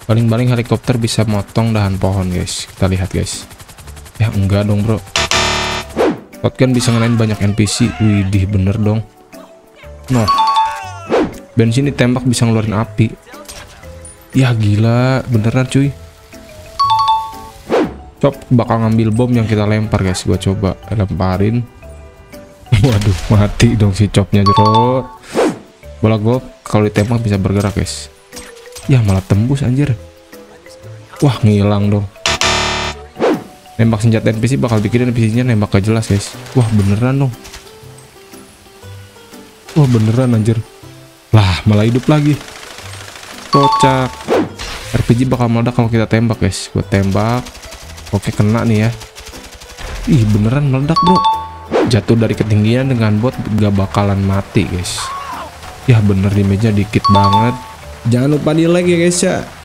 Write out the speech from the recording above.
Paling-paling helikopter bisa motong dahan pohon guys. Kita lihat guys. Ya enggak dong bro. Shotgun bisa ngenain banyak NPC. Widih bener dong. Noh. Bensin ditembak bisa ngeluarin api. Ya gila beneran cuy. Chop bakal ngambil bom yang kita lempar guys. Gua coba lemparin. Waduh mati dong si chopnya bro. Bola golf kalau ditembak bisa bergerak guys. Ya malah tembus anjir. Wah ngilang dong. Nembak senjata NPC bakal bikin NPC-nya nembak gak jelas guys. Wah beneran dong. Wah beneran anjir. Lah malah hidup lagi. Kocak. RPG bakal meledak kalau kita tembak guys. Gue tembak. Oke kena nih ya. Ih beneran meledak bro. Jatuh dari ketinggian dengan bot gak bakalan mati guys. Ya bener damage-nya dikit banget. Jangan lupa di like ya guys ya.